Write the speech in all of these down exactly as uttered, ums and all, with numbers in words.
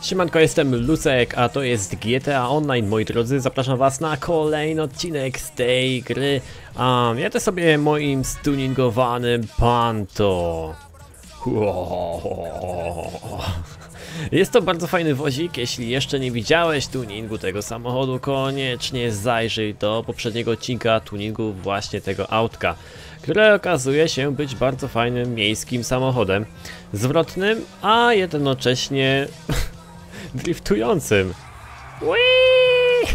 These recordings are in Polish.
Siemanko, jestem Lucek, a to jest G T A Online, moi drodzy. Zapraszam was na kolejny odcinek z tej gry. Um, jadę sobie moim stuningowanym Panto. Jest to bardzo fajny wozik. Jeśli jeszcze nie widziałeś tuningu tego samochodu, koniecznie zajrzyj do poprzedniego odcinka tuningu właśnie tego autka, które okazuje się być bardzo fajnym miejskim samochodem, zwrotnym, a jednocześnie driftującym. Whee!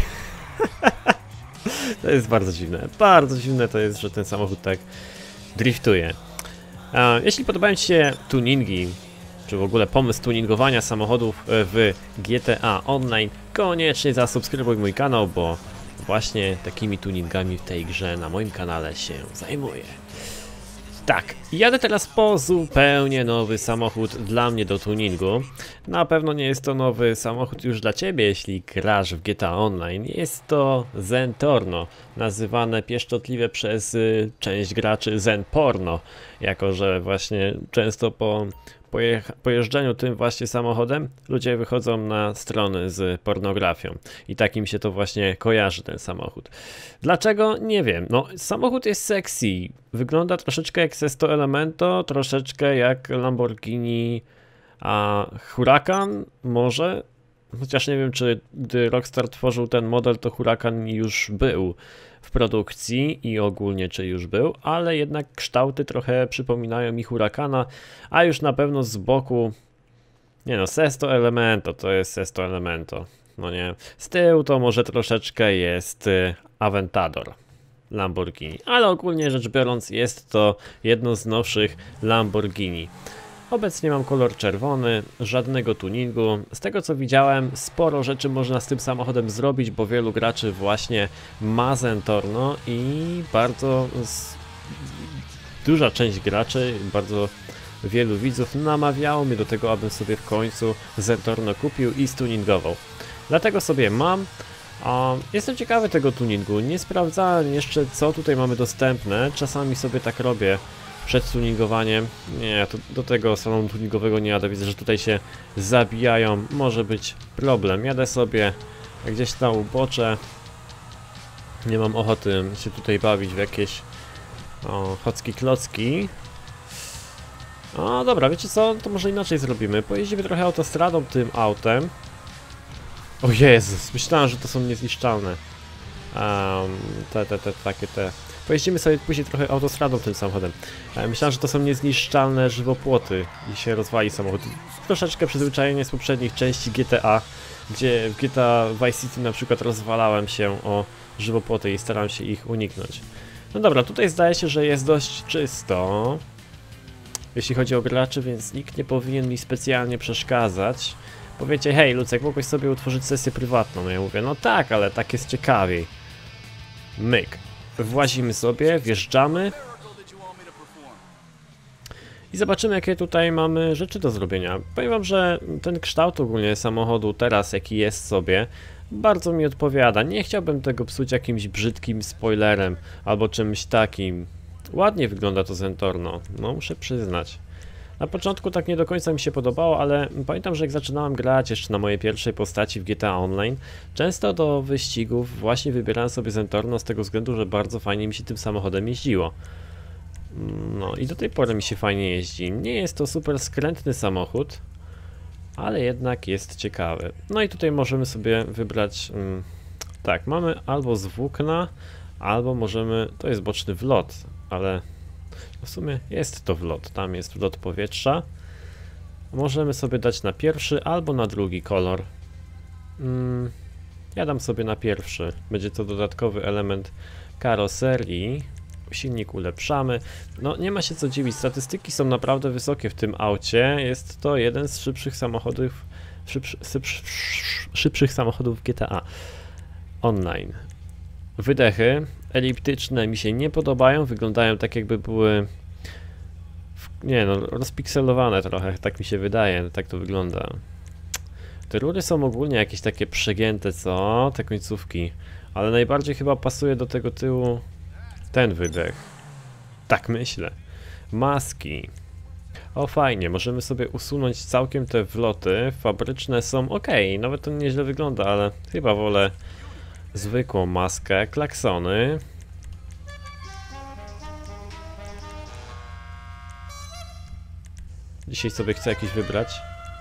To jest bardzo dziwne. Bardzo dziwne to jest, że ten samochód tak driftuje. A jeśli podobają ci się tuningi, czy w ogóle pomysł tuningowania samochodów w G T A Online, koniecznie zasubskrybuj mój kanał, bo właśnie takimi tuningami w tej grze na moim kanale się zajmuję. Tak, jadę teraz po zupełnie nowy samochód dla mnie do tuningu. Na pewno nie jest to nowy samochód już dla ciebie, jeśli grasz w G T A Online. Jest to Zentorno, nazywane pieszczotliwie przez y, część graczy Zenporno, jako że właśnie często po pojeżdżeniu tym właśnie samochodem ludzie wychodzą na strony z pornografią i takim się to właśnie kojarzy ten samochód. Dlaczego? Nie wiem. No, samochód jest sexy, wygląda troszeczkę jak Sesto Elemento, troszeczkę jak Lamborghini a Huracan może, chociaż nie wiem, czy gdy Rockstar tworzył ten model, to Huracan już był w produkcji i ogólnie czy już był, ale jednak kształty trochę przypominają mi Huracana, a już na pewno z boku, nie no, Sesto Elemento to jest Sesto Elemento, no nie, z tyłu to może troszeczkę jest Aventador Lamborghini, ale ogólnie rzecz biorąc jest to jedno z nowszych Lamborghini. Obecnie mam kolor czerwony, żadnego tuningu. Z tego co widziałem, sporo rzeczy można z tym samochodem zrobić, bo wielu graczy właśnie ma Zentorno i bardzo z... duża część graczy, bardzo wielu widzów namawiało mnie do tego, abym sobie w końcu Zentorno kupił i stuningował. Dlatego sobie mam. A jestem ciekawy tego tuningu, nie sprawdzałem jeszcze, co tutaj mamy dostępne. Czasami sobie tak robię przed tuningowaniem. Nie, to do tego salonu tuningowego nie jadę. Widzę, że tutaj się zabijają. Może być problem. Jadę sobie gdzieś na ubocze. Nie mam ochoty się tutaj bawić w jakieś o, chocki klocki. O, dobra, wiecie co? To może inaczej zrobimy. Pojeździmy trochę autostradą tym autem. O Jezus, myślałem, że to są niezniszczalne. Um, te, te, te, takie te. Pojeździmy sobie później trochę autostradą tym samochodem. Myślałem, że to są niezniszczalne żywopłoty i się rozwali samochód. Troszeczkę przyzwyczajenie z poprzednich części G T A, gdzie w G T A Vice City na przykład rozwalałem się o żywopłoty i starałem się ich uniknąć. No dobra, tutaj zdaje się, że jest dość czysto, jeśli chodzi o graczy, więc nikt nie powinien mi specjalnie przeszkadzać. Powiecie, hej Lucek, mogłeś sobie utworzyć sesję prywatną. No ja mówię, no tak, ale tak jest ciekawiej. Myk. Włazimy sobie, wjeżdżamy i zobaczymy, jakie tutaj mamy rzeczy do zrobienia. Powiem wam, że ten kształt ogólnie samochodu teraz, jaki jest sobie, bardzo mi odpowiada. Nie chciałbym tego psuć jakimś brzydkim spoilerem albo czymś takim. Ładnie wygląda to Zentorno, no muszę przyznać. Na początku tak nie do końca mi się podobało, ale pamiętam, że jak zaczynałem grać jeszcze na mojej pierwszej postaci w G T A Online, często do wyścigów właśnie wybierałem sobie Zentorno z tego względu, że bardzo fajnie mi się tym samochodem jeździło. No i do tej pory mi się fajnie jeździ. Nie jest to super skrętny samochód, ale jednak jest ciekawy. No i tutaj możemy sobie wybrać, hmm, tak, mamy albo z włókna, albo możemy, to jest boczny wlot, ale w sumie jest to wlot, tam jest wlot powietrza. Możemy sobie dać na pierwszy albo na drugi kolor. Hmm, ja dam sobie na pierwszy. Będzie to dodatkowy element karoserii. Silnik ulepszamy. No nie ma się co dziwić, statystyki są naprawdę wysokie w tym aucie. Jest to jeden z szybszych samochodów, szybszy, szybszy, szybszych samochodów w G T A Online. Wydechy eliptyczne mi się nie podobają, wyglądają tak jakby były w, nie no, rozpikselowane trochę, tak mi się wydaje, tak to wygląda. Te rury są ogólnie jakieś takie przegięte, co? Te końcówki, ale najbardziej chyba pasuje do tego tyłu ten wydech. Tak myślę. Maski. O fajnie, możemy sobie usunąć całkiem te wloty. Fabryczne są ok, nawet to nieźle wygląda, ale chyba wolę zwykłą maskę. Klaksony. Dzisiaj sobie chcę jakiś wybrać.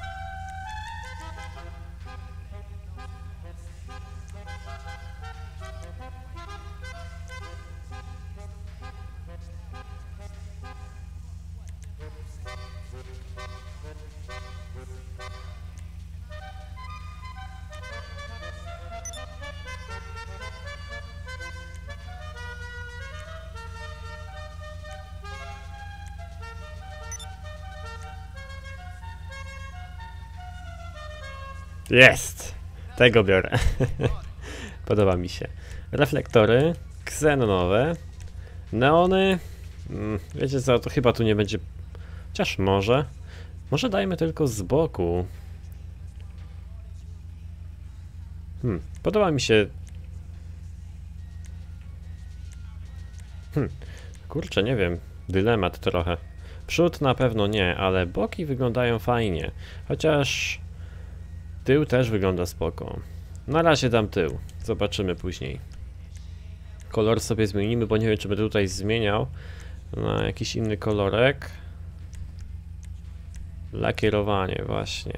Jest! Tego biorę. Podoba mi się. Reflektory, ksenonowe, neony. Mm, wiecie co, to chyba tu nie będzie... Chociaż może. Może dajmy tylko z boku. Hmm, podoba mi się... Hmm, kurczę, nie wiem. Dylemat trochę. Przód na pewno nie, ale boki wyglądają fajnie. Chociaż... Tył też wygląda spoko. Na razie dam tył. Zobaczymy później. Kolor sobie zmienimy, bo nie wiem, czy będę tutaj zmieniał na jakiś inny kolorek. Lakierowanie, właśnie.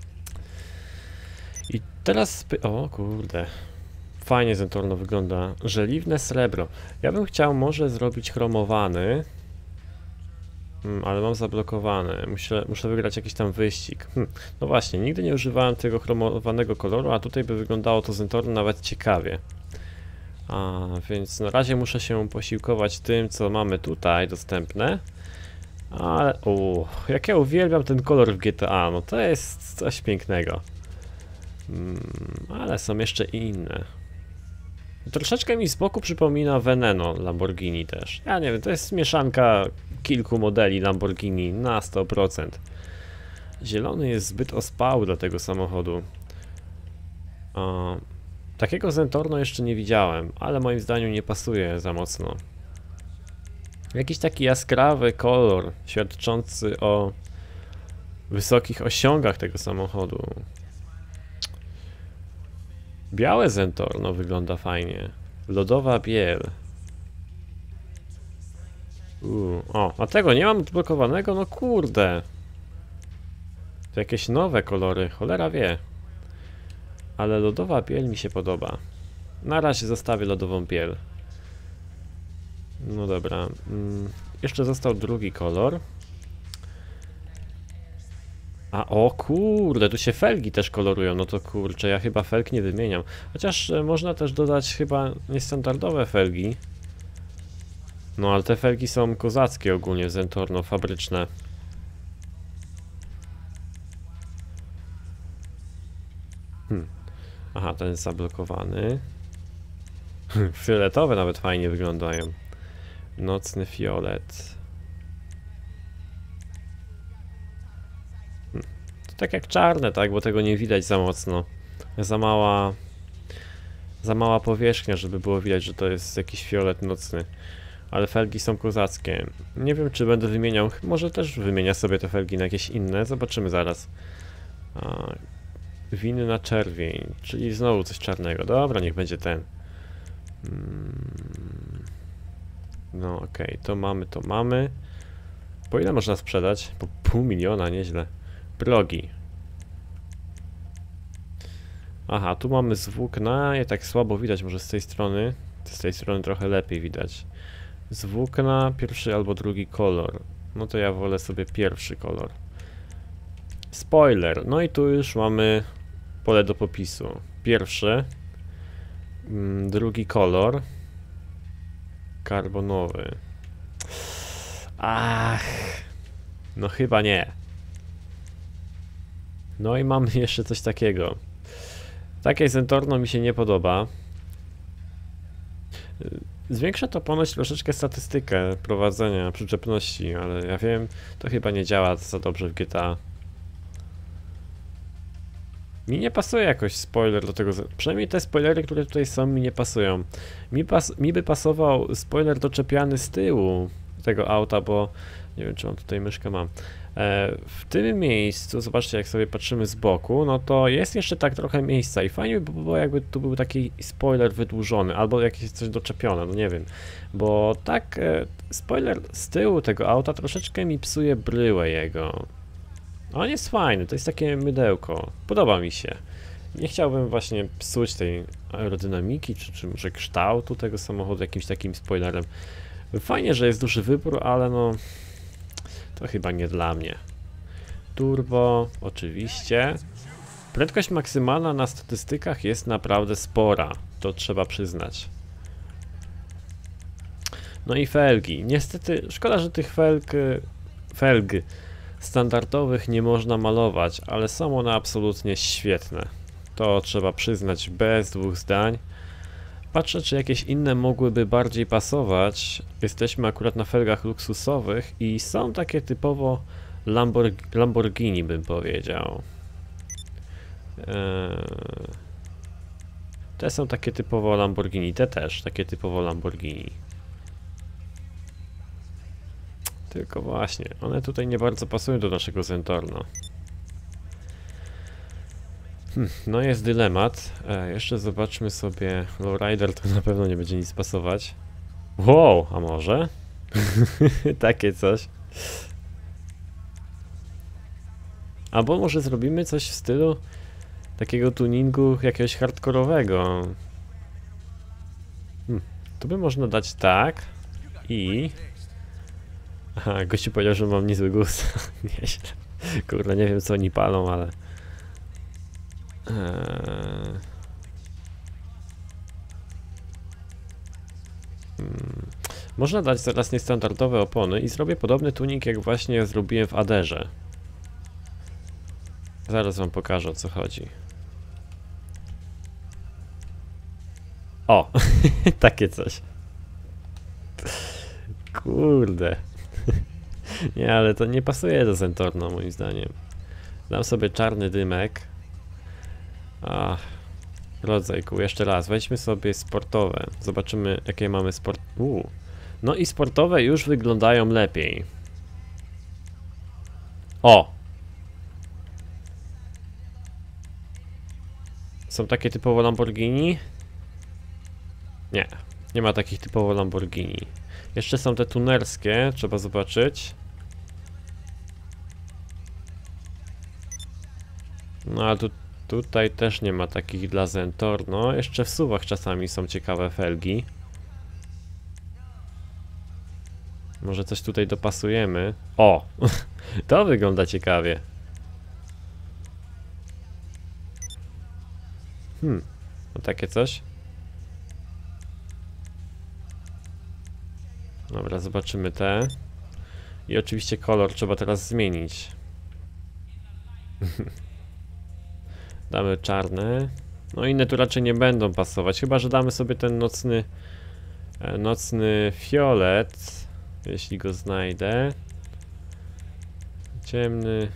I teraz... O kurde. Fajnie Zentorno wygląda. Żeliwne srebro. Ja bym chciał może zrobić chromowany. Hmm, ale mam zablokowane. Muszę, muszę wygrać jakiś tam wyścig. Hmm. No właśnie, nigdy nie używałem tego chromowanego koloru, a tutaj by wyglądało to Zentorno nawet ciekawie. A, więc na razie muszę się posiłkować tym, co mamy tutaj dostępne. Ale, o, jak ja uwielbiam ten kolor w G T A, no to jest coś pięknego. Hmm, ale są jeszcze inne. Troszeczkę mi z boku przypomina Veneno Lamborghini też. Ja nie wiem, to jest mieszanka kilku modeli Lamborghini na sto procent. Zielony jest zbyt ospały dla tego samochodu. O, takiego Zentorno jeszcze nie widziałem, ale moim zdaniem nie pasuje za mocno. Jakiś taki jaskrawy kolor, świadczący o wysokich osiągach tego samochodu. Białe Zentorno wygląda fajnie. Lodowa biel. Uu, o, a tego nie mam odblokowanego? No kurde. To jakieś nowe kolory, cholera wie. Ale lodowa biel mi się podoba. Na razie zostawię lodową biel. No dobra. Mm, jeszcze został drugi kolor. A o kurde, tu się felgi też kolorują, no to kurczę, ja chyba felg nie wymieniam. Chociaż e, można też dodać chyba niestandardowe felgi. No ale te felgi są kozackie ogólnie w Zentorno, fabryczne. Hmm. Aha, ten jest zablokowany. Fioletowe nawet fajnie wyglądają. Nocny fiolet. Tak jak czarne, tak, bo tego nie widać za mocno. Za mała... Za mała powierzchnia, żeby było widać, że to jest jakiś fiolet nocny. Ale felgi są kozackie. Nie wiem, czy będę wymieniał... Może też wymienia sobie te felgi na jakieś inne. Zobaczymy zaraz. A, winy na czerwień, czyli znowu coś czarnego. Dobra, niech będzie ten. Hmm. No okej, okay. To mamy, to mamy. Po ile można sprzedać? Po pół miliona, nieźle. Progi. Aha, tu mamy z włókna, je tak słabo widać, może z tej strony. Z tej strony trochę lepiej widać. Z włókna pierwszy albo drugi kolor. No to ja wolę sobie pierwszy kolor. Spoiler. No i tu już mamy pole do popisu. Pierwszy. Drugi kolor. Karbonowy. Ach. No chyba nie. No i mamy jeszcze coś takiego. Takie Zentorno mi się nie podoba. Zwiększa to ponoć troszeczkę statystykę prowadzenia przyczepności, ale ja wiem, to chyba nie działa za dobrze w G T A. Mi nie pasuje jakoś spoiler do tego, przynajmniej te spoilery, które tutaj są, mi nie pasują. Mi, pas, mi by pasował spoiler doczepiany z tyłu. tego auta, bo nie wiem, czy mam tutaj myszkę, mam. W tym miejscu, zobaczcie, jak sobie patrzymy z boku, no to jest jeszcze tak trochę miejsca i fajnie by było, jakby tu był taki spoiler wydłużony, albo jakieś coś doczepione, no nie wiem, bo tak spoiler z tyłu tego auta troszeczkę mi psuje bryłę jego. On jest fajny, to jest takie mydełko, podoba mi się. Nie chciałbym właśnie psuć tej aerodynamiki, czy, czy może kształtu tego samochodu jakimś takim spoilerem. Fajnie, że jest duży wybór, ale no... to chyba nie dla mnie. Turbo, oczywiście. Prędkość maksymalna na statystykach jest naprawdę spora, to trzeba przyznać. No i felgi. Niestety, szkoda, że tych felg, felg standardowych nie można malować, ale są one absolutnie świetne. To trzeba przyznać bez dwóch zdań. Patrzę, czy jakieś inne mogłyby bardziej pasować. Jesteśmy akurat na felgach luksusowych i są takie typowo Lamborg Lamborghini, bym powiedział. Eee... Te są takie typowo Lamborghini, te też takie typowo Lamborghini. Tylko właśnie, one tutaj nie bardzo pasują do naszego Zentorno. Hmm, no jest dylemat. E, jeszcze zobaczmy sobie. Lowrider to na pewno nie będzie nic pasować. Wow, a może? Takie coś. Albo może zrobimy coś w stylu takiego tuningu jakiegoś hardkorowego. Hmm, tu by można dać tak i... Aha, gościu powiedział, że mam niezły gust. Nieźle. Kurde, nie wiem co oni palą, ale... Eee... Hmm. Można dać teraz niestandardowe opony i zrobię podobny tuning, jak właśnie zrobiłem w Aderze. Zaraz wam pokażę, o co chodzi. O! Takie coś. Kurde. Nie, ale to nie pasuje do Zentorno, moim zdaniem. Dam sobie czarny dymek. Ach, rodzajku, jeszcze raz, weźmy sobie sportowe. Zobaczymy, jakie mamy sport... Uu. No i sportowe już wyglądają lepiej. O! Są takie typowo Lamborghini? Nie, nie ma takich typowo Lamborghini. Jeszcze są te tunerskie, trzeba zobaczyć. No a tu, tutaj też nie ma takich dla Zentorno. Jeszcze w suwach czasami są ciekawe felgi. Może coś tutaj dopasujemy. O! To wygląda ciekawie. Hmm, no takie coś. Dobra, zobaczymy te. I oczywiście kolor trzeba teraz zmienić. Damy czarne. No inne tu raczej nie będą pasować, chyba że damy sobie ten nocny nocny fiolet, jeśli go znajdę. Ciemny.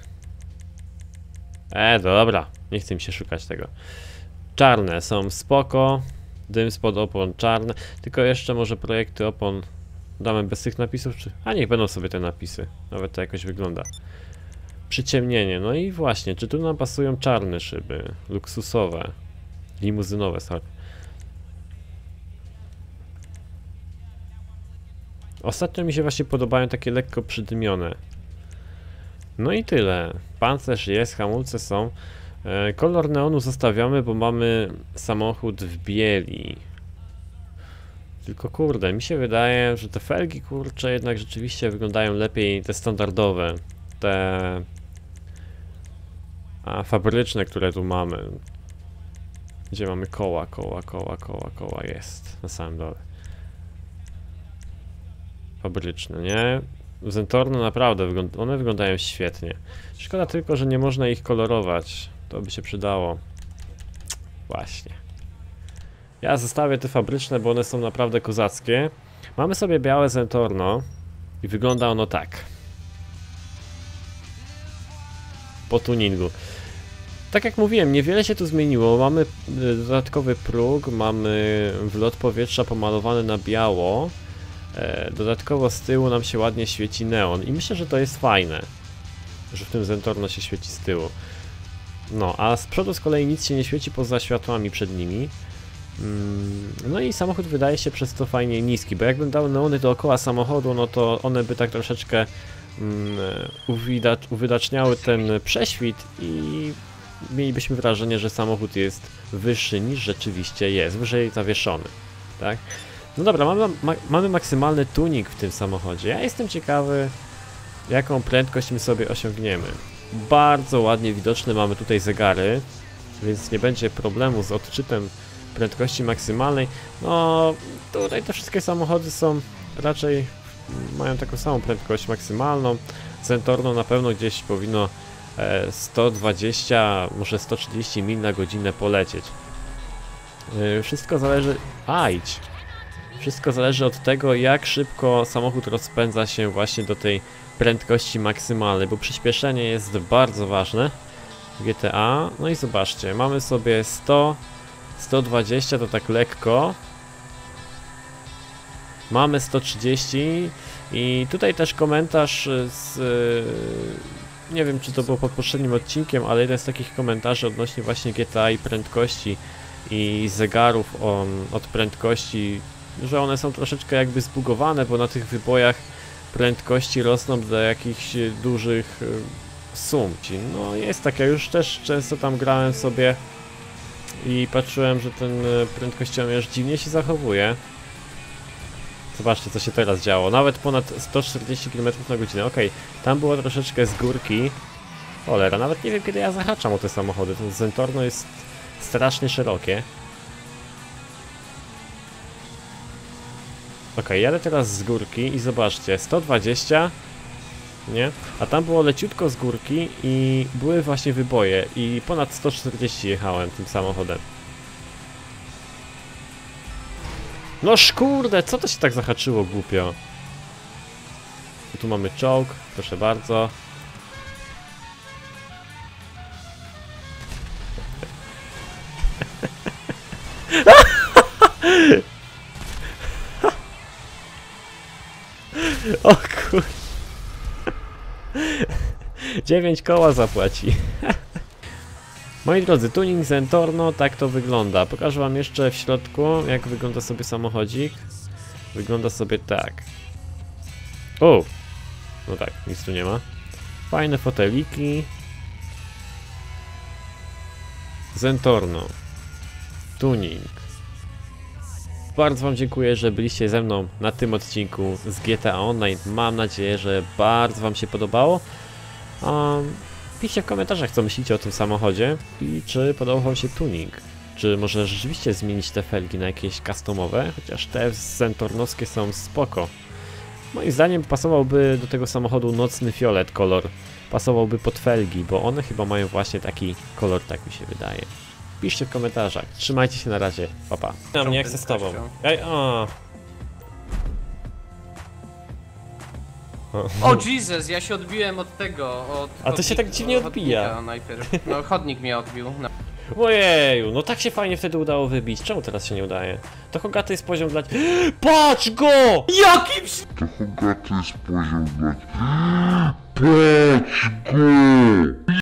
E, dobra, nie chcę mi się szukać tego. Czarne są spoko. Dym spod opon czarne. Tylko jeszcze może projekty opon damy bez tych napisów, czy... A niech będą sobie te napisy. Nawet to jakoś wygląda. Przyciemnienie. No i właśnie, czy tu nam pasują czarne szyby? Luksusowe. Limuzynowe, sorry. Ostatnio mi się właśnie podobają takie lekko przydymione. No i tyle. Pancerz jest, hamulce są. E, kolor neonu zostawiamy, bo mamy samochód w bieli. Tylko kurde, mi się wydaje, że te felgi kurcze jednak rzeczywiście wyglądają lepiej, te standardowe. Te a, fabryczne, które tu mamy. Gdzie mamy koła, koła, koła, koła, koła jest na samym dole. Fabryczne, nie? Zentorno naprawdę, wygląda, one wyglądają świetnie. Szkoda tylko, że nie można ich kolorować. To by się przydało. Właśnie. Ja zostawię te fabryczne, bo one są naprawdę kozackie. Mamy sobie białe Zentorno i wygląda ono tak. Po tuningu. Tak jak mówiłem, niewiele się tu zmieniło. Mamy dodatkowy próg, mamy wlot powietrza pomalowany na biało. E, dodatkowo z tyłu nam się ładnie świeci neon i myślę, że to jest fajne, że w tym Zentorno się świeci z tyłu. No, a z przodu z kolei nic się nie świeci poza światłami przed nimi. Mm, no i samochód wydaje się przez to fajnie niski, bo jakbym dał neony dookoła samochodu, no to one by tak troszeczkę mm, uwidacz, uwydaczniały ten prześwit i mielibyśmy wrażenie, że samochód jest wyższy niż rzeczywiście jest, wyżej zawieszony, tak? No dobra, mamy, ma, mamy maksymalny tuning w tym samochodzie. Ja jestem ciekawy, jaką prędkość my sobie osiągniemy. Bardzo ładnie widoczne mamy tutaj zegary, więc nie będzie problemu z odczytem prędkości maksymalnej. No, tutaj te wszystkie samochody są raczej, mają taką samą prędkość maksymalną. Zentorno na pewno gdzieś powinno e, sto dwadzieścia, może sto trzydzieści mil na godzinę polecieć. E, wszystko zależy... Ajdź! Wszystko zależy od tego, jak szybko samochód rozpędza się właśnie do tej prędkości maksymalnej, bo przyspieszenie jest bardzo ważne w G T A. No i zobaczcie, mamy sobie sto, sto dwadzieścia to tak lekko. Mamy sto trzydzieści i tutaj też komentarz z... Nie wiem, czy to było pod poprzednim odcinkiem, ale jeden z takich komentarzy odnośnie właśnie G T A i prędkości i zegarów on, od prędkości, że one są troszeczkę jakby zbugowane, bo na tych wybojach prędkości rosną do jakichś dużych sum. No jest tak, ja już też często tam grałem sobie i patrzyłem, że ten prędkościomierz dziwnie się zachowuje. Zobaczcie, co się teraz działo. Nawet ponad sto czterdzieści kilometrów na godzinę. Okej, okay, tam było troszeczkę z górki. Cholera, nawet nie wiem, kiedy ja zahaczam o te samochody. Ten Zentorno jest strasznie szerokie. Ok, jadę teraz z górki i zobaczcie, sto dwadzieścia, nie? A tam było leciutko z górki i były właśnie wyboje i ponad sto czterdzieści jechałem tym samochodem. No szkurde, co to się tak zahaczyło głupio? Tu mamy czołg, proszę bardzo. O kur... dziewięć koła zapłaci. Moi drodzy, tuning Zentorno, tak to wygląda. Pokażę wam jeszcze w środku, jak wygląda sobie samochodzik. Wygląda sobie tak. O! No tak, nic tu nie ma. Fajne foteliki. Zentorno. Tuning. Bardzo wam dziękuję, że byliście ze mną na tym odcinku z G T A Online. Mam nadzieję, że bardzo wam się podobało. Um, piszcie w komentarzach, co myślicie o tym samochodzie i czy podobał wam się tuning. Czy może rzeczywiście zmienić te felgi na jakieś customowe, chociaż te zentornowskie są spoko. Moim zdaniem pasowałby do tego samochodu nocny fiolet kolor. Pasowałby pod felgi, bo one chyba mają właśnie taki kolor, tak mi się wydaje. Piszcie w komentarzach. Trzymajcie się na razie. Pa, pa. Ja nie chcę z tobą. Ej, o. O Jesus, ja się odbiłem od tego, od A to się tak dziwnie odbija. Najpierw. No chodnik mnie odbił. No. Ojeju, no tak się fajnie wtedy udało wybić. Czemu teraz się nie udaje? To Hogaty jest poziom dla... Patrz go! Jakim... To Hogaty jest poziom dla... Patrz go!